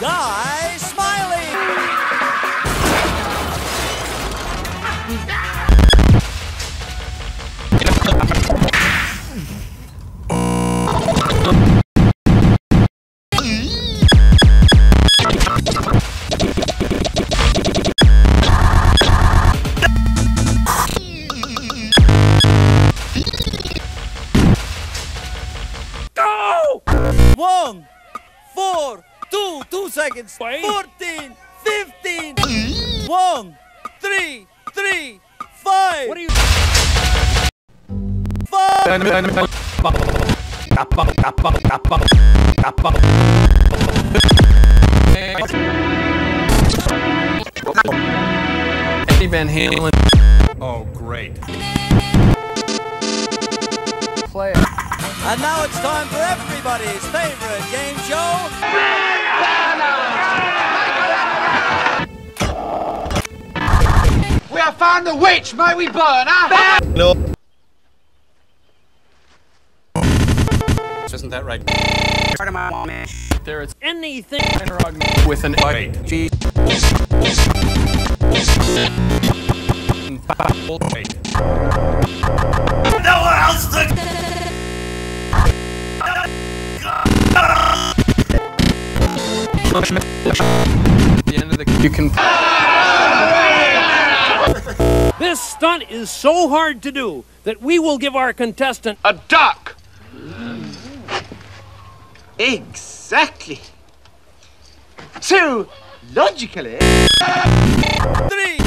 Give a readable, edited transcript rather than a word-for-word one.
Guy Smiley. Go! 1, 4, 2 seconds. Wait. 14, 15. 1, 3, 5. What are you? 5. Eddie Van Halen. Oh, great. Play it. And now it's time for everybody's favorite game show. We have found the witch, may we burn her? No. Isn't that right? There is Anything. mrdoognoog with an Wait. G. Wait. Nowhere else to The end of the you can. This stunt is so hard to do that we will give our contestant A duck! Exactly. So, logically... 3.